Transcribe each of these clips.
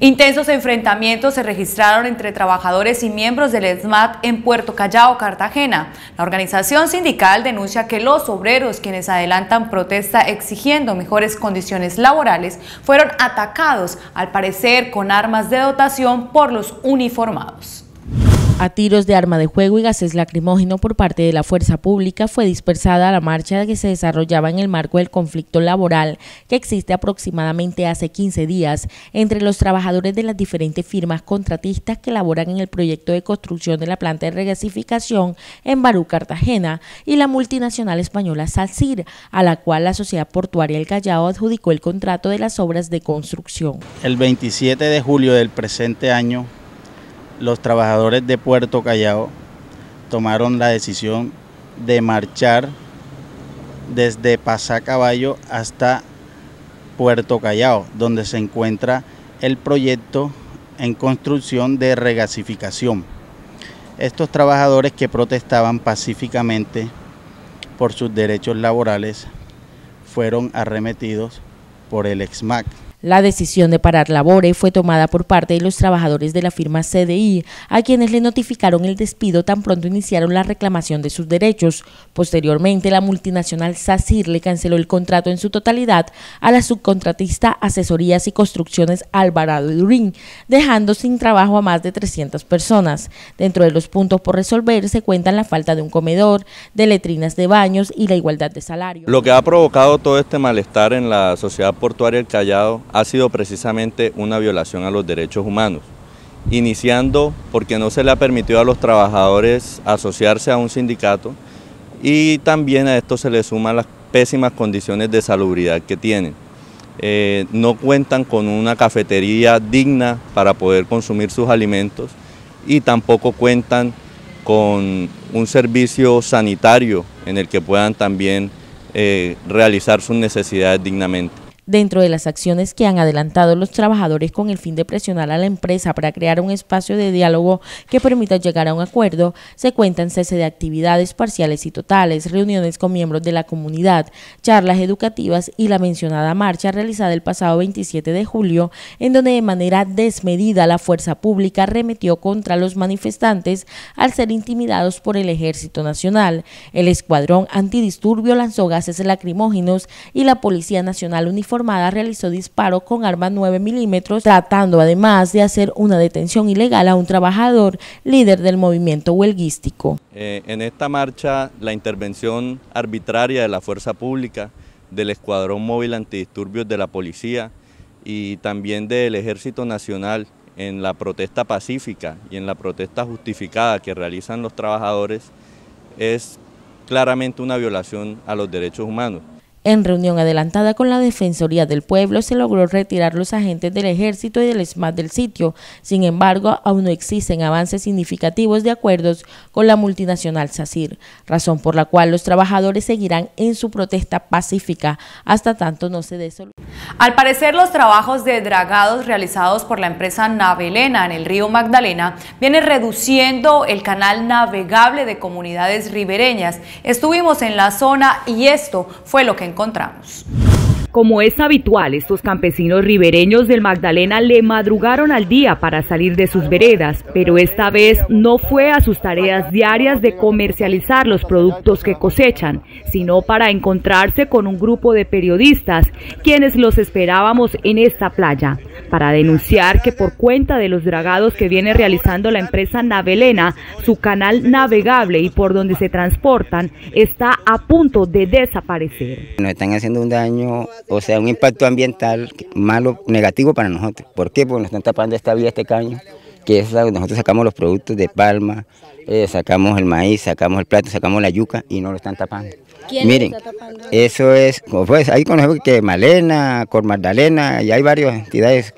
Intensos enfrentamientos se registraron entre trabajadores y miembros del ESMAD en Puerto Callao, Cartagena. La organización sindical denuncia que los obreros, quienes adelantan protesta exigiendo mejores condiciones laborales, fueron atacados, al parecer con armas de dotación, por los uniformados. A tiros de arma de fuego y gases lacrimógenos por parte de la fuerza pública fue dispersada la marcha que se desarrollaba en el marco del conflicto laboral que existe aproximadamente hace 15 días entre los trabajadores de las diferentes firmas contratistas que laboran en el proyecto de construcción de la planta de regasificación en Barú, Cartagena, y la multinacional española SACIR, a la cual la Sociedad Portuaria del Callao adjudicó el contrato de las obras de construcción. El 27 de julio del presente año, los trabajadores de Puerto Callao tomaron la decisión de marchar desde Pasacaballo hasta Puerto Callao, donde se encuentra el proyecto en construcción de regasificación. Estos trabajadores que protestaban pacíficamente por sus derechos laborales fueron arremetidos por el ESMAD. La decisión de parar labores fue tomada por parte de los trabajadores de la firma CDI, a quienes le notificaron el despido tan pronto iniciaron la reclamación de sus derechos. Posteriormente, la multinacional SACIR le canceló el contrato en su totalidad a la subcontratista Asesorías y Construcciones Alvarado y Durín, dejando sin trabajo a más de 300 personas. Dentro de los puntos por resolver se cuentan la falta de un comedor, de letrinas de baños y la igualdad de salario. Lo que ha provocado todo este malestar en la Sociedad Portuaria del Callao ha sido precisamente una violación a los derechos humanos, iniciando porque no se le ha permitido a los trabajadores asociarse a un sindicato, y también a esto se le suman las pésimas condiciones de salubridad que tienen. No cuentan con una cafetería digna para poder consumir sus alimentos y tampoco cuentan con un servicio sanitario en el que puedan también realizar sus necesidades dignamente. Dentro de las acciones que han adelantado los trabajadores con el fin de presionar a la empresa para crear un espacio de diálogo que permita llegar a un acuerdo, se cuentan cese de actividades parciales y totales, reuniones con miembros de la comunidad, charlas educativas y la mencionada marcha realizada el pasado 27 de julio, en donde de manera desmedida la fuerza pública arremetió contra los manifestantes al ser intimidados por el Ejército Nacional. El escuadrón antidisturbio lanzó gases lacrimógenos y la Policía Nacional uniformada realizó disparo con arma 9 milímetros, tratando además de hacer una detención ilegal a un trabajador líder del movimiento huelguístico. En esta marcha, la intervención arbitraria de la fuerza pública, del Escuadrón Móvil Antidisturbios de la Policía y también del Ejército Nacional en la protesta pacífica y en la protesta justificada que realizan los trabajadores, es claramente una violación a los derechos humanos. En reunión adelantada con la Defensoría del Pueblo se logró retirar los agentes del Ejército y del ESMAD del sitio. Sin embargo, aún no existen avances significativos de acuerdos con la multinacional SACIR, razón por la cual los trabajadores seguirán en su protesta pacífica hasta tanto no se dé solución. Al parecer, los trabajos de dragados realizados por la empresa Navelena en el río Magdalena vienen reduciendo el canal navegable de comunidades ribereñas. Estuvimos en la zona y esto fue lo que encontramos. Como es habitual, estos campesinos ribereños del Magdalena le madrugaron al día para salir de sus veredas, pero esta vez no fue a sus tareas diarias de comercializar los productos que cosechan, sino para encontrarse con un grupo de periodistas, quienes los esperábamos en esta playa, para denunciar que por cuenta de los dragados que viene realizando la empresa Navelena, su canal navegable y por donde se transportan está a punto de desaparecer. Nos están haciendo un daño, o sea, un impacto ambiental malo, negativo para nosotros. ¿Por qué? Porque nos están tapando esta vía, este caño, que es donde nosotros sacamos los productos de palma, sacamos el maíz, sacamos el plátano, sacamos la yuca y no lo están tapando. ¿Quién Miren, está tapando? Eso es, pues ahí conozco que Malena, Cor Magdalena, y hay varias entidades,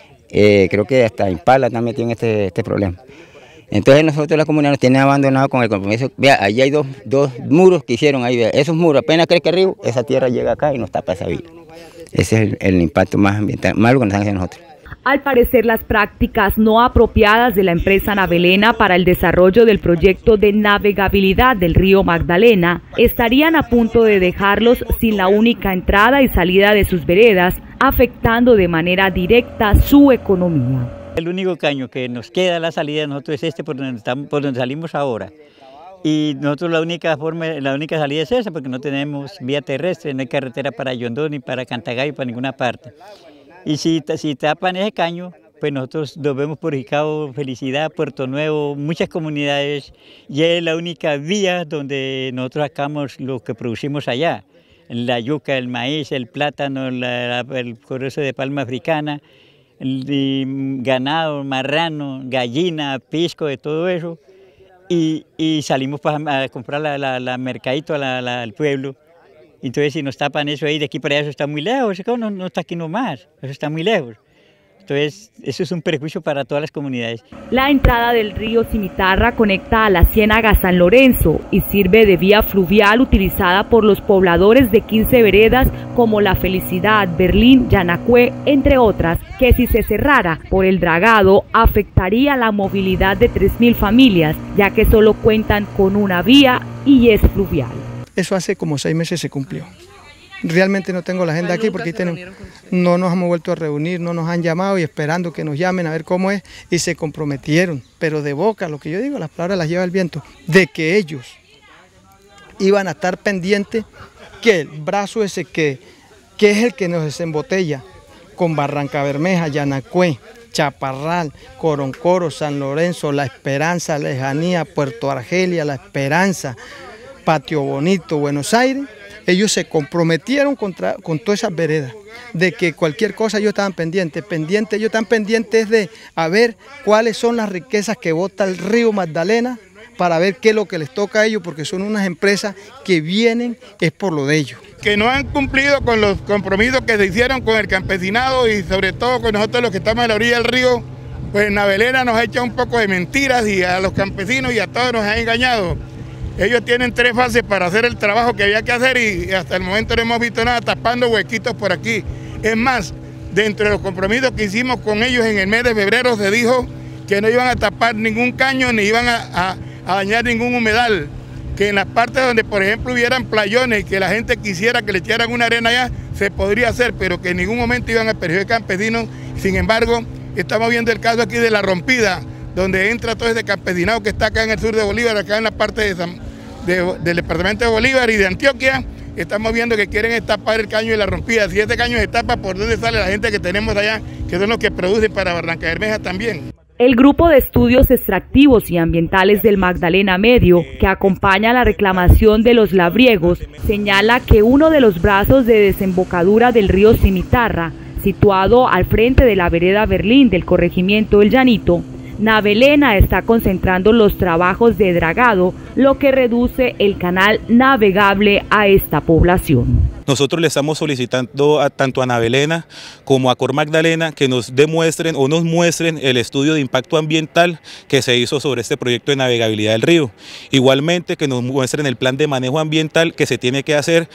creo que hasta Impala están metidos en este problema. Entonces nosotros la comunidad nos tiene abandonado con el compromiso. Vea, allí hay dos muros que hicieron ahí, vea, esos muros apenas crezca el río, esa tierra llega acá y nos tapa esa vía. Ese es el impacto más ambiental, malo que nos están haciendo nosotros. Al parecer, las prácticas no apropiadas de la empresa Navelena para el desarrollo del proyecto de navegabilidad del río Magdalena estarían a punto de dejarlos sin la única entrada y salida de sus veredas, afectando de manera directa su economía. El único caño que nos queda la salida de nosotros es este por donde salimos ahora. Y nosotros la única salida es esa, porque no tenemos vía terrestre, no hay carretera para Yondó, ni para Cantagay, para ninguna parte. Y si tapan ese caño, pues nosotros nos vemos perjudicados, Felicidad, Puerto Nuevo, muchas comunidades, y es la única vía donde nosotros sacamos lo que producimos allá. La yuca, el maíz, el plátano, el corezo de palma africana, el ganado, marrano, gallina, pisco, de todo eso. Y salimos a comprar la mercadito al pueblo. Entonces, si nos tapan eso ahí, de aquí para allá, eso está muy lejos, eso no está aquí nomás, eso está muy lejos. Entonces, eso es un perjuicio para todas las comunidades. La entrada del río Cimitarra conecta a la Ciénaga San Lorenzo y sirve de vía fluvial utilizada por los pobladores de 15 veredas como La Felicidad, Berlín, Yanacué, entre otras, que si se cerrara por el dragado afectaría la movilidad de 3.000 familias, ya que solo cuentan con una vía y es fluvial. Eso hace como 6 meses se cumplió. Realmente no tengo la agenda aquí porque no nos hemos vuelto a reunir, no nos han llamado y esperando que nos llamen a ver cómo es, y se comprometieron, pero de boca, lo que yo digo, las palabras las lleva el viento, de que ellos iban a estar pendientes que el brazo ese que es el que nos desembotella con Barranca Bermeja, Yanacué, Chaparral, Coroncoro, San Lorenzo, La Esperanza, Lejanía, Puerto Argelia, La Esperanza, Patio Bonito, Buenos Aires. Ellos se comprometieron con todas esas veredas, de que cualquier cosa ellos estaban pendientes, ellos están pendientes de a ver cuáles son las riquezas que bota el río Magdalena, para ver qué es lo que les toca a ellos, porque son unas empresas que vienen, es por lo de ellos. Que no han cumplido con los compromisos que se hicieron con el campesinado y sobre todo con nosotros los que estamos a la orilla del río, pues Navelena nos ha hecho un poco de mentiras y a los campesinos y a todos nos ha engañado. Ellos tienen 3 fases para hacer el trabajo que había que hacer y hasta el momento no hemos visto nada, tapando huequitos por aquí. Es más, dentro de los compromisos que hicimos con ellos en el mes de febrero se dijo que no iban a tapar ningún caño ni iban a dañar ningún humedal, que en las partes donde por ejemplo hubieran playones y que la gente quisiera que le echaran una arena allá, se podría hacer, pero que en ningún momento iban a perjudicar campesinos. Sin embargo, estamos viendo el caso aquí de La Rompida, donde entra todo ese campesinado que está acá en el sur de Bolívar, acá en la parte del departamento de Bolívar y de Antioquia. Estamos viendo que quieren tapar el caño de La Rompida. Si este caño se tapa, ¿por dónde sale la gente que tenemos allá, que son los que producen para Barranca Bermeja también? El grupo de estudios extractivos y ambientales del Magdalena Medio, que acompaña la reclamación de los labriegos, señala que uno de los brazos de desembocadura del río Cimitarra, situado al frente de la vereda Berlín del corregimiento El Llanito, Navelena está concentrando los trabajos de dragado, lo que reduce el canal navegable a esta población. Nosotros le estamos solicitando tanto a Navelena como a Cor Magdalena que nos demuestren o nos muestren el estudio de impacto ambiental que se hizo sobre este proyecto de navegabilidad del río. Igualmente que nos muestren el plan de manejo ambiental que se tiene que hacer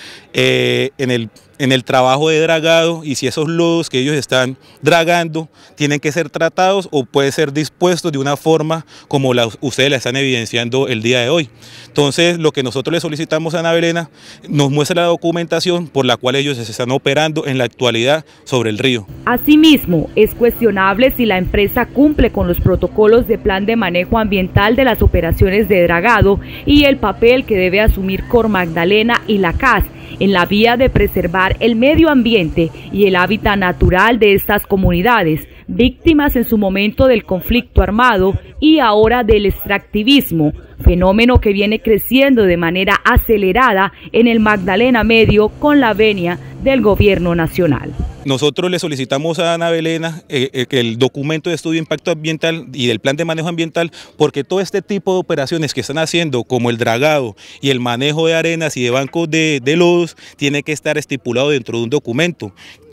en el trabajo de dragado, y si esos lodos que ellos están dragando tienen que ser tratados o pueden ser dispuestos de una forma como ustedes la están evidenciando el día de hoy. Entonces, lo que nosotros le solicitamos a Navelena, nos muestra la documentación por la cual ellos se están operando en la actualidad sobre el río. Asimismo, es cuestionable si la empresa cumple con los protocolos de plan de manejo ambiental de las operaciones de dragado y el papel que debe asumir Cor Magdalena y la CAS en la vía de preservar el medio ambiente y el hábitat natural de estas comunidades, víctimas en su momento del conflicto armado y ahora del extractivismo, fenómeno que viene creciendo de manera acelerada en el Magdalena Medio con la venia del gobierno nacional. Nosotros le solicitamos a Navelena el documento de estudio de impacto ambiental y del plan de manejo ambiental, porque todo este tipo de operaciones que están haciendo, como el dragado y el manejo de arenas y de bancos de lodos, tiene que estar estipulado dentro de un documento.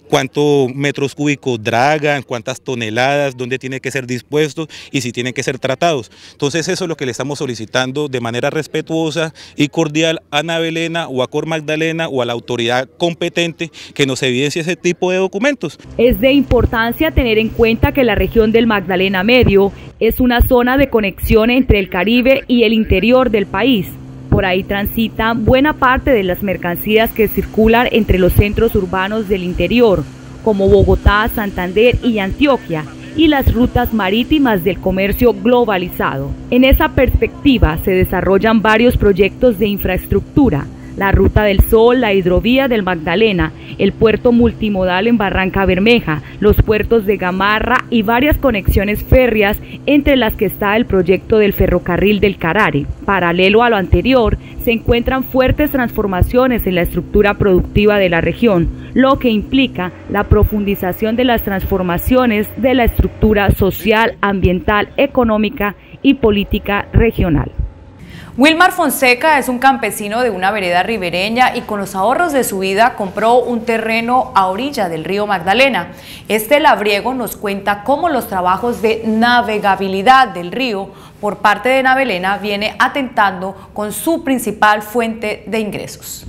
cuántos metros cúbicos dragan, cuántas toneladas, dónde tiene que ser dispuestos y si tienen que ser tratados. Entonces eso es lo que le estamos solicitando de manera respetuosa y cordial a Navelena o a Cor Magdalena o a la autoridad competente que nos evidencie ese tipo de documentos. Es de importancia tener en cuenta que la región del Magdalena Medio es una zona de conexión entre el Caribe y el interior del país. Por ahí transita buena parte de las mercancías que circulan entre los centros urbanos del interior, como Bogotá, Santander y Antioquia, y las rutas marítimas del comercio globalizado. En esa perspectiva se desarrollan varios proyectos de infraestructura: la Ruta del Sol, la hidrovía del Magdalena, el puerto multimodal en Barranca Bermeja, los puertos de Gamarra y varias conexiones férreas, entre las que está el proyecto del ferrocarril del Carare. Paralelo a lo anterior, se encuentran fuertes transformaciones en la estructura productiva de la región, lo que implica la profundización de las transformaciones de la estructura social, ambiental, económica y política regional. Wilmar Fonseca es un campesino de una vereda ribereña y con los ahorros de su vida compró un terreno a orilla del río Magdalena. Este labriego nos cuenta cómo los trabajos de navegabilidad del río por parte de Navelena viene atentando con su principal fuente de ingresos.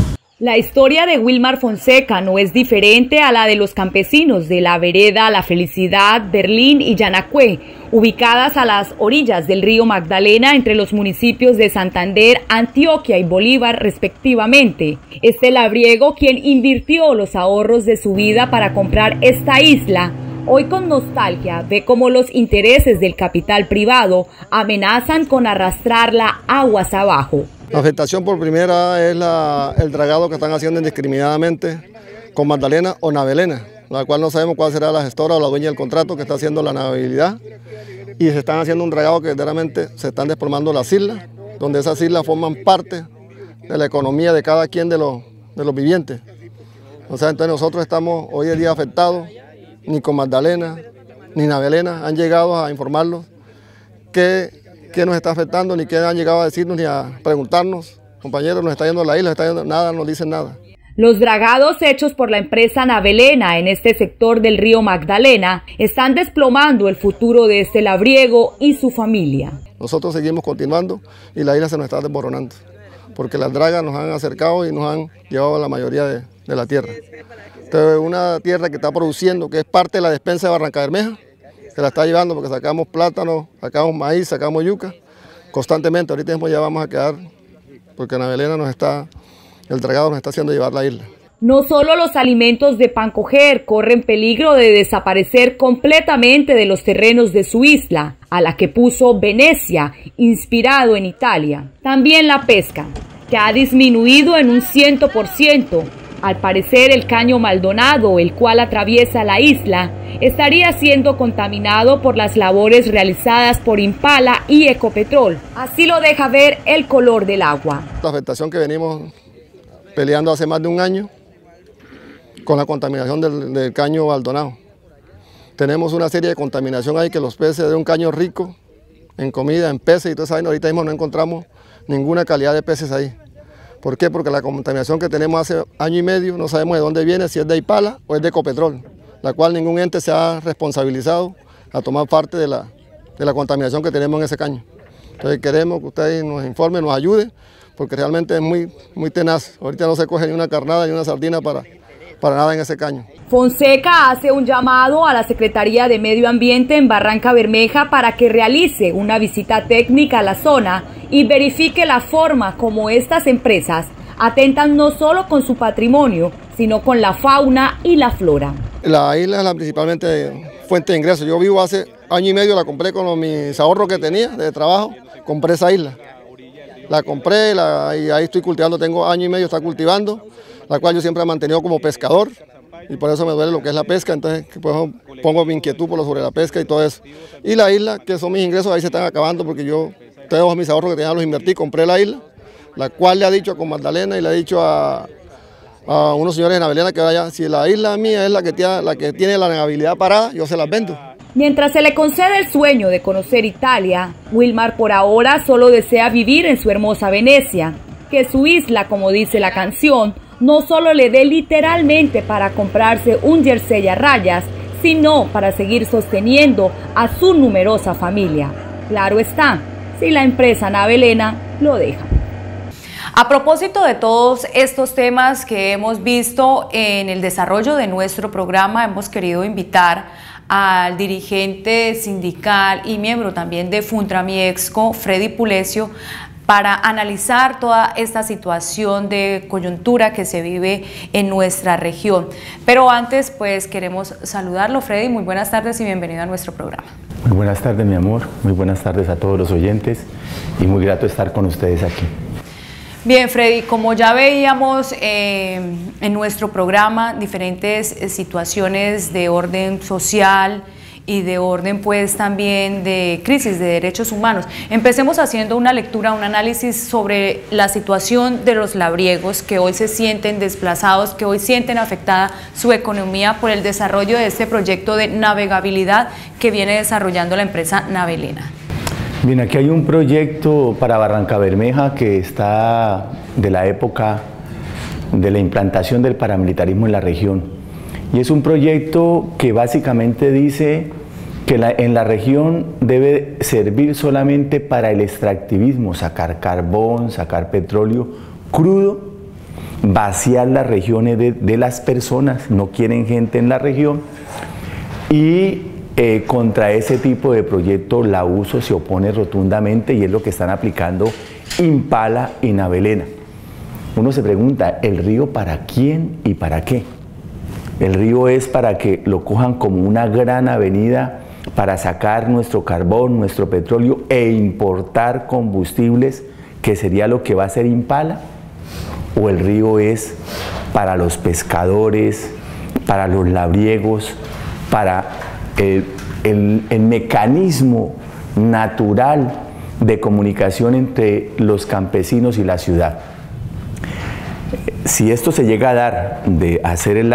La historia de Wilmar Fonseca no es diferente a la de los campesinos de la vereda La Felicidad, Berlín y Yanacué, ubicadas a las orillas del río Magdalena entre los municipios de Santander, Antioquia y Bolívar respectivamente. Este labriego, quien invirtió los ahorros de su vida para comprar esta isla, hoy con nostalgia ve cómo los intereses del capital privado amenazan con arrastrarla aguas abajo. La afectación por primera es el dragado que están haciendo indiscriminadamente con Magdalena o Navelena, la cual no sabemos cuál será la gestora o la dueña del contrato que está haciendo la navegabilidad, y se están haciendo un dragado que verdaderamente se están desplomando las islas, donde esas islas forman parte de la economía de cada quien de los vivientes. O sea, entonces nosotros estamos hoy en día afectados, ni con Magdalena ni Navelena han llegado a informarnos qué nos está afectando, ni qué han llegado a decirnos, ni a preguntarnos: compañeros, nos está yendo la isla, nos está yendo nada, no dicen nada. Los dragados hechos por la empresa Navelena en este sector del río Magdalena están desplomando el futuro de este labriego y su familia. Nosotros seguimos continuando y la isla se nos está desmoronando, porque las dragas nos han acercado y nos han llevado a la mayoría de la tierra. Entonces, una tierra que está produciendo, que es parte de la despensa de Barranca Bermeja, se la está llevando porque sacamos plátano, sacamos maíz, sacamos yuca constantemente. Ahorita mismo ya vamos a quedar, porque Navelena el dragado nos está haciendo llevar la isla. No solo los alimentos de Pancoger corren peligro de desaparecer completamente de los terrenos de su isla, a la que puso Venecia, inspirado en Italia. También la pesca, que ha disminuido en un 100%. Al parecer, el caño Maldonado, el cual atraviesa la isla, estaría siendo contaminado por las labores realizadas por Impala y Ecopetrol. Así lo deja ver el color del agua. La afectación que venimos peleando hace más de un año con la contaminación del caño Maldonado. Tenemos una serie de contaminación ahí, que los peces de un caño rico en comida, en peces y todo eso, ahorita mismo no encontramos ninguna calidad de peces ahí. ¿Por qué? Porque la contaminación que tenemos hace año y medio no sabemos de dónde viene, si es de Impala o es de Ecopetrol, la cual ningún ente se ha responsabilizado a tomar parte de la contaminación que tenemos en ese caño. Entonces queremos que ustedes nos informen, nos ayuden, porque realmente es muy tenaz. Ahorita no se coge ni una carnada ni una sardina para nada en ese caño. Fonseca hace un llamado a la Secretaría de Medio Ambiente en Barranca Bermeja para que realice una visita técnica a la zona y verifique la forma como estas empresas atentan no solo con su patrimonio, sino con la fauna y la flora. La isla es la principalmente fuente de ingresos. Yo vivo hace año y medio, la compré con mis ahorros que tenía de trabajo, compré esa isla. La compré y ahí estoy cultivando, tengo año y medio está cultivando, la cual yo siempre he mantenido como pescador, y por eso me duele lo que es la pesca. Entonces pues, pongo mi inquietud sobre la pesca y todo eso. Y la isla, que son mis ingresos, ahí se están acabando, porque yo todos mis ahorros que tenía los invertí, compré la isla, la cual le ha dicho con Magdalena y le ha dicho a unos señores de Navelena que vaya, si la isla mía es la que tiene la navegabilidad parada, yo se las vendo. Mientras se le concede el sueño de conocer Italia, Wilmar por ahora solo desea vivir en su hermosa Venecia, que su isla, como dice la canción, no solo le dé literalmente para comprarse un jersey a rayas, sino para seguir sosteniendo a su numerosa familia. Claro está, si la empresa Navelena lo deja. A propósito de todos estos temas que hemos visto en el desarrollo de nuestro programa, hemos querido invitar al dirigente sindical y miembro también de Funtramiexco, Freddy Pulecio, para analizar toda esta situación de coyuntura que se vive en nuestra región. Pero antes, pues queremos saludarlo. Freddy, muy buenas tardes y bienvenido a nuestro programa. Muy buenas tardes, mi amor. Muy buenas tardes a todos los oyentes y muy grato estar con ustedes aquí. Bien, Freddy, como ya veíamos en nuestro programa, diferentes situaciones de orden social y de orden pues también de crisis de derechos humanos. Empecemos haciendo una lectura, un análisis sobre la situación de los labriegos que hoy se sienten desplazados, que hoy sienten afectada su economía por el desarrollo de este proyecto de navegabilidad que viene desarrollando la empresa Navelena. Bien, aquí hay un proyecto para Barrancabermeja que está de la época de la implantación del paramilitarismo en la región. Y es un proyecto que básicamente dice que en la región debe servir solamente para el extractivismo, sacar carbón, sacar petróleo crudo, vaciar las regiones de las personas, no quieren gente en la región, y contra ese tipo de proyecto la USO se opone rotundamente y es lo que están aplicando Impala y Navelena. Uno se pregunta, ¿el río para quién y para qué? El río es para que lo cojan como una gran avenida para sacar nuestro carbón, nuestro petróleo e importar combustibles, que sería lo que va a hacer Impala, o el río es para los pescadores, para los labriegos, para el mecanismo natural de comunicación entre los campesinos y la ciudad. Si esto se llega a dar de hacer el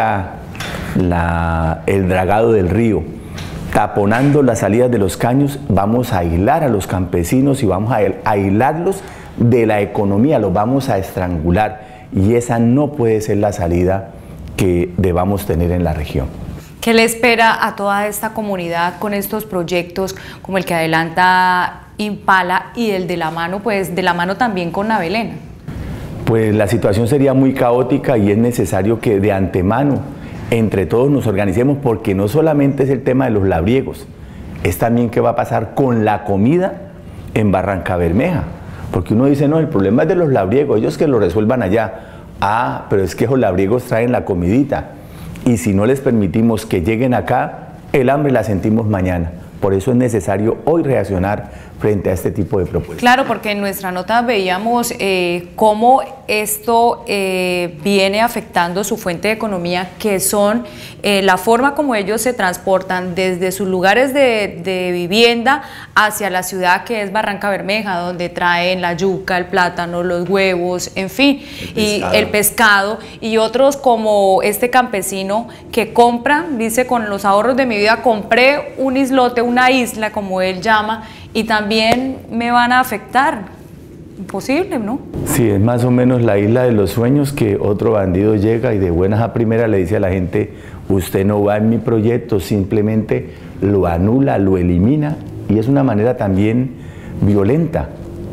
dragado del río, taponando las salidas de los caños, vamos a aislar a los campesinos y vamos a aislarlos de la economía, los vamos a estrangular, y esa no puede ser la salida que debamos tener en la región. ¿Qué le espera a toda esta comunidad con estos proyectos como el que adelanta Impala y el de la mano, pues de la mano también con Navelena? Pues la situación sería muy caótica y es necesario que de antemano entre todos nos organicemos, porque no solamente es el tema de los labriegos, es también qué va a pasar con la comida en Barrancabermeja, porque uno dice, no, el problema es de los labriegos, ellos que lo resuelvan allá. Ah, pero es que los labriegos traen la comidita, y si no les permitimos que lleguen acá, el hambre la sentimos mañana. Por eso es necesario hoy reaccionar frente a este tipo de propuestas. Claro, porque en nuestra nota veíamos cómo esto viene afectando su fuente de economía, que son la forma como ellos se transportan desde sus lugares de vivienda hacia la ciudad, que es Barrancabermeja, donde traen la yuca, el plátano, los huevos, en fin, el pescado, y otros como este campesino que compra, dice, con los ahorros de mi vida compré un islote, una isla, como él llama, y también me van a afectar. Imposible, ¿no? Sí, es más o menos la isla de los sueños, que otro bandido llega y de buenas a primeras le dice a la gente, usted no va en mi proyecto, simplemente lo anula, lo elimina, y es una manera también violenta,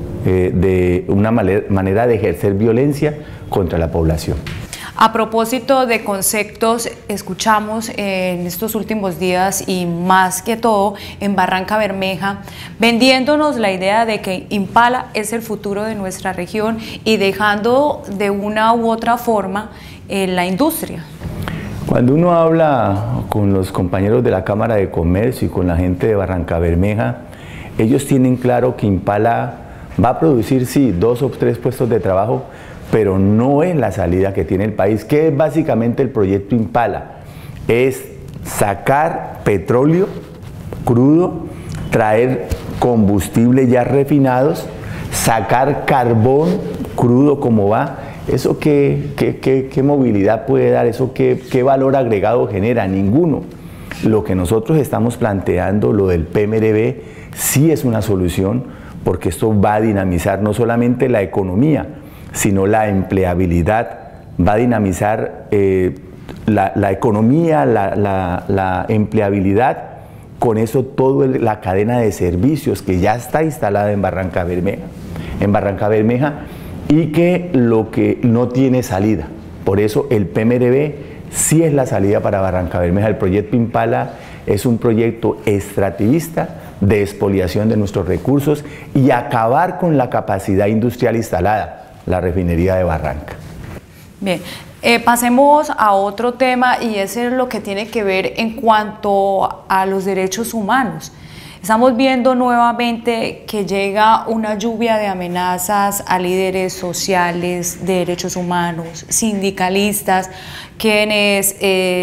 de una manera de ejercer violencia contra la población. A propósito de conceptos, escuchamos en estos últimos días y más que todo en Barrancabermeja, vendiéndonos la idea de que Impala es el futuro de nuestra región y dejando de una u otra forma la industria. Cuando uno habla con los compañeros de la Cámara de Comercio y con la gente de Barrancabermeja, ellos tienen claro que Impala va a producir, sí, 2 o 3 puestos de trabajo, pero no es la salida que tiene el país. ¿Qué es básicamente el proyecto Impala? Es sacar petróleo crudo, traer combustible ya refinados, sacar carbón crudo como va. ¿Eso qué movilidad puede dar? ¿Eso qué valor agregado genera? Ninguno. Lo que nosotros estamos planteando, lo del PMRB, sí es una solución, porque esto va a dinamizar no solamente la economía, sino la empleabilidad va a dinamizar la economía, la empleabilidad, con eso toda la cadena de servicios que ya está instalada en Barranca Bermeja, y que lo que no tiene salida. Por eso el PMRB sí es la salida para Barranca Bermeja. El proyecto Impala es un proyecto extractivista de expoliación de nuestros recursos y acabar con la capacidad industrial instalada, la refinería de Barranca. Bien, pasemos a otro tema, y ese es lo que tiene que ver en cuanto a los derechos humanos. Estamos viendo nuevamente que llega una lluvia de amenazas a líderes sociales, de derechos humanos, sindicalistas, quienes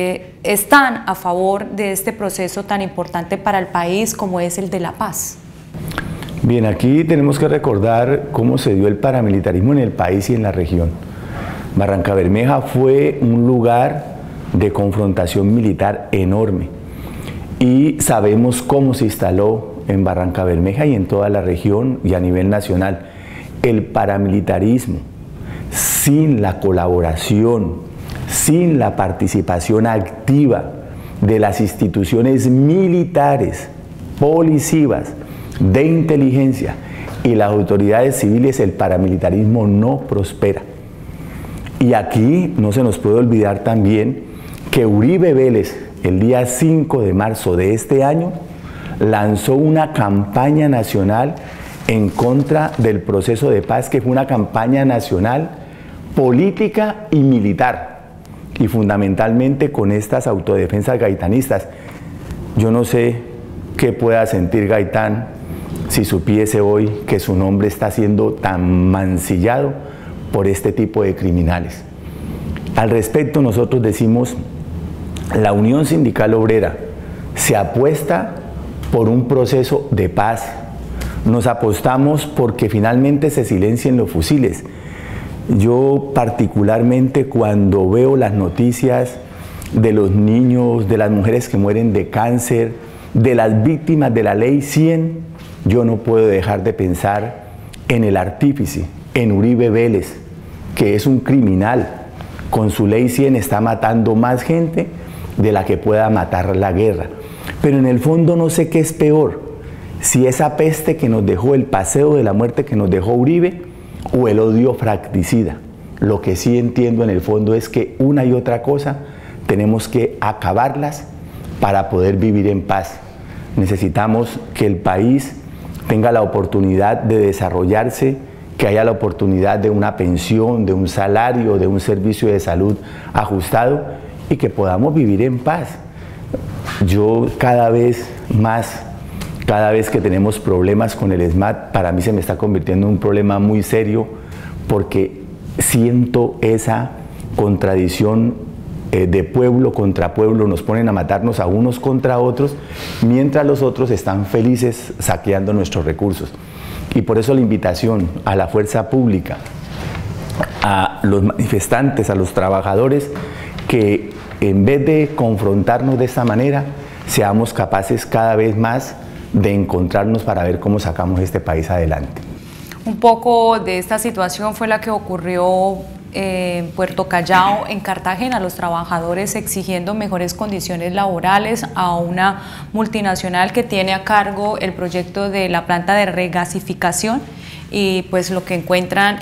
están a favor de este proceso tan importante para el país como es el de la paz. Bien, aquí tenemos que recordar cómo se dio el paramilitarismo en el país y en la región. Barranca Bermeja fue un lugar de confrontación militar enorme. Y sabemos cómo se instaló en Barranca Bermeja y en toda la región y a nivel nacional. El paramilitarismo, sin la colaboración, sin la participación activa de las instituciones militares, policivas, de inteligencia y las autoridades civiles, el paramilitarismo no prospera. Y aquí no se nos puede olvidar también que Uribe Vélez, el día 5 de marzo de este año, lanzó una campaña nacional en contra del proceso de paz, que fue una campaña nacional política y militar, y fundamentalmente con estas autodefensas gaitanistas. Yo no sé qué pueda sentir Gaitán si supiese hoy que su nombre está siendo tan mancillado por este tipo de criminales. Al respecto, nosotros decimos: la Unión Sindical Obrera se apuesta por un proceso de paz. Nos apostamos porque finalmente se silencien los fusiles. Yo particularmente, cuando veo las noticias de los niños, de las mujeres que mueren de cáncer, de las víctimas de la Ley 100, yo no puedo dejar de pensar en el artífice, en Uribe Vélez, que es un criminal. Con su Ley 100 está matando más gente de la que pueda matar la guerra. Pero en el fondo no sé qué es peor, si esa peste que nos dejó, el paseo de la muerte que nos dejó Uribe, o el odio fracticida. Lo que sí entiendo en el fondo es que una y otra cosa tenemos que acabarlas para poder vivir en paz. Necesitamos que el país tenga la oportunidad de desarrollarse, que haya la oportunidad de una pensión, de un salario, de un servicio de salud ajustado, y que podamos vivir en paz. Yo cada vez que tenemos problemas con el ESMAD, para mí se me está convirtiendo en un problema muy serio, porque siento esa contradicción de pueblo contra pueblo. Nos ponen a matarnos a unos contra otros, mientras los otros están felices saqueando nuestros recursos. Y por eso la invitación a la fuerza pública, a los manifestantes, a los trabajadores, que en vez de confrontarnos de esta manera, seamos capaces cada vez más de encontrarnos para ver cómo sacamos este país adelante. Un poco de esta situación fue la que ocurrió en Puerto Callao, en Cartagena, los trabajadores exigiendo mejores condiciones laborales a una multinacional que tiene a cargo el proyecto de la planta de regasificación, y pues lo que encuentran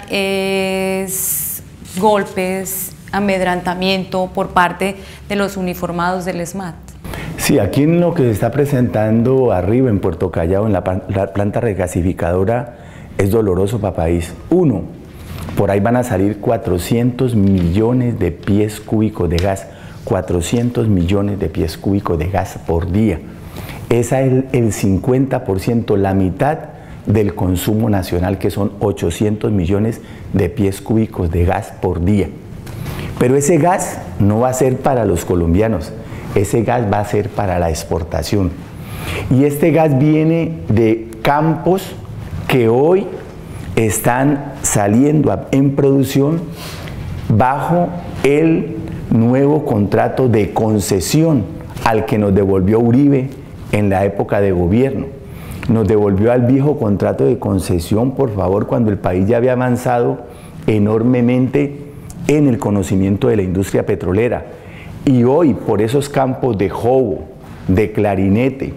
es golpes, amedrentamiento por parte de los uniformados del ESMAD. Sí, aquí en lo que se está presentando arriba en Puerto Callao, en la planta regasificadora, es doloroso para el país. Uno, por ahí van a salir 400 millones de pies cúbicos de gas, 400 millones de pies cúbicos de gas por día. Esa es el 50%, la mitad del consumo nacional, que son 800 millones de pies cúbicos de gas por día. Pero ese gas no va a ser para los colombianos, ese gas va a ser para la exportación. Y este gas viene de campos que hoy están saliendo en producción bajo el nuevo contrato de concesión al que nos devolvió Uribe en la época de gobierno. Nos devolvió al viejo contrato de concesión, por favor, cuando el país ya había avanzado enormemente en el conocimiento de la industria petrolera. Y hoy, por esos campos de jobo, de clarinete,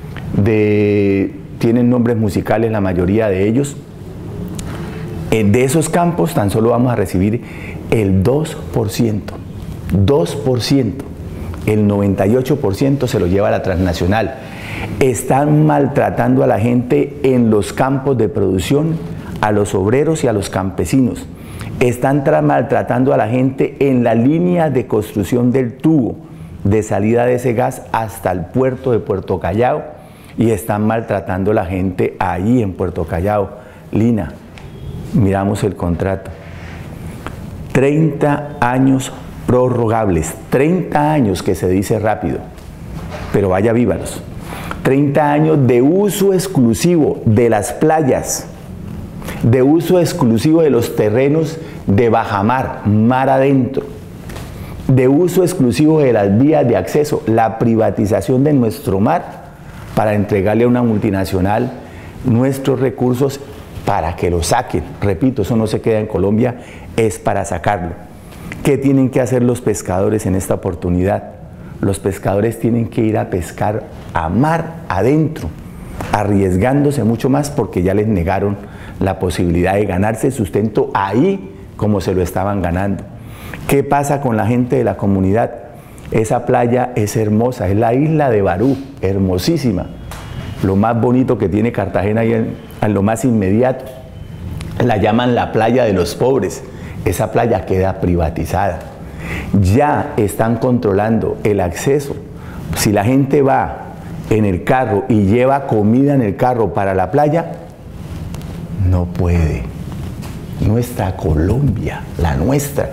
tienen nombres musicales la mayoría de ellos, de esos campos tan solo vamos a recibir el 2%. El 98% se lo lleva la transnacional. Están maltratando a la gente en los campos de producción, a los obreros y a los campesinos. Están maltratando a la gente en la línea de construcción del tubo de salida de ese gas hasta el puerto de Puerto Callao, y están maltratando a la gente ahí en Puerto Callao. Lina, miramos el contrato. 30 años prorrogables, 30 años que se dice rápido, pero vaya vívalos. 30 años de uso exclusivo de las playas, de uso exclusivo de los terrenos de bajamar, mar adentro, de uso exclusivo de las vías de acceso, la privatización de nuestro mar para entregarle a una multinacional nuestros recursos para que lo saquen. Repito, eso no se queda en Colombia, es para sacarlo. ¿Qué tienen que hacer los pescadores en esta oportunidad? Los pescadores tienen que ir a pescar a mar adentro, arriesgándose mucho más porque ya les negaron la posibilidad de ganarse el sustento ahí como se lo estaban ganando. ¿Qué pasa con la gente de la comunidad? Esa playa es hermosa, es la isla de Barú, hermosísima. Lo más bonito que tiene Cartagena ahí en lo más inmediato. La llaman la playa de los pobres. Esa playa queda privatizada. Ya están controlando el acceso. Si la gente va en el carro y lleva comida en el carro para la playa, no puede. Nuestra Colombia, la nuestra.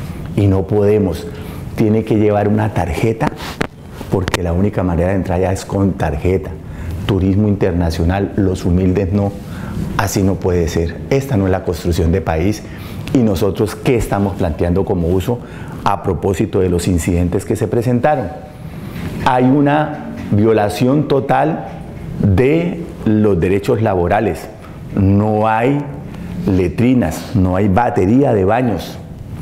Y no podemos. Tiene que llevar una tarjeta, porque la única manera de entrar ya es con tarjeta. Turismo internacional, los humildes no. Así no puede ser. Esta no es la construcción de país. Y nosotros, ¿qué estamos planteando como uso a propósito de los incidentes que se presentaron? Hay una violación total de los derechos laborales. No hay letrinas, no hay batería de baños,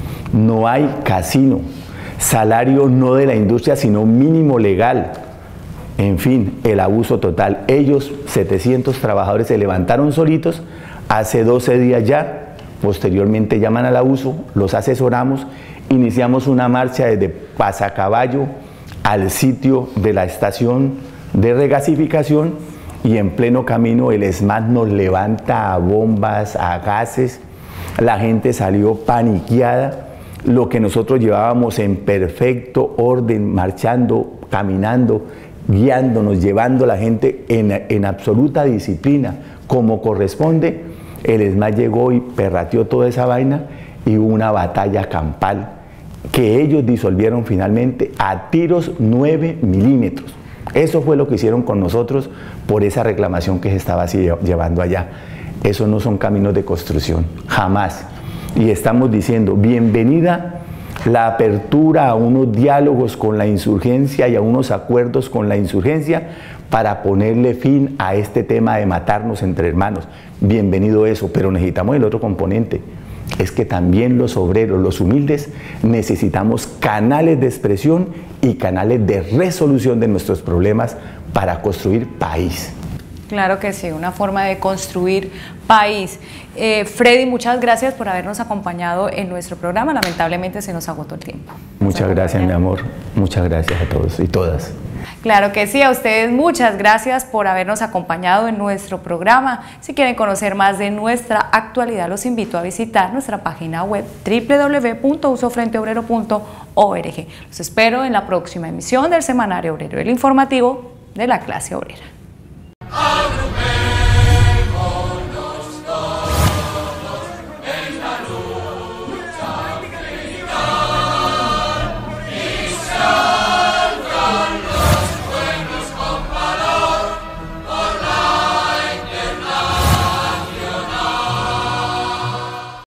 no hay casino, salario no de la industria, sino mínimo legal. En fin, el abuso total. Ellos, 700 trabajadores, se levantaron solitos hace 12 días ya. Posteriormente llaman al abuso, los asesoramos, iniciamos una marcha desde Pasacaballo al sitio de la estación de regasificación, y en pleno camino el SMAT nos levanta a bombas, a gases. La gente salió paniqueada. Lo que nosotros llevábamos en perfecto orden, marchando, caminando, guiándonos, llevando a la gente en absoluta disciplina, como corresponde. El SMAT llegó y perrateó toda esa vaina y hubo una batalla campal que ellos disolvieron finalmente a tiros 9 milímetros. Eso fue lo que hicieron con nosotros por esa reclamación que se estaba así llevando allá. Esos no son caminos de construcción, jamás. Y estamos diciendo, bienvenida la apertura a unos diálogos con la insurgencia y a unos acuerdos con la insurgencia para ponerle fin a este tema de matarnos entre hermanos. Bienvenido eso, pero necesitamos el otro componente. Es que también los obreros, los humildes, necesitamos canales de expresión y canales de resolución de nuestros problemas para construir país. Claro que sí, una forma de construir país. Freddy, muchas gracias por habernos acompañado en nuestro programa. Lamentablemente se nos agotó el tiempo. Muchas gracias, mi amor. Muchas gracias a todos y todas. Claro que sí, a ustedes muchas gracias por habernos acompañado en nuestro programa. Si quieren conocer más de nuestra actualidad, los invito a visitar nuestra página web www.usofrenteobrero.org. Los espero en la próxima emisión del Semanario Obrero, el informativo de la clase obrera.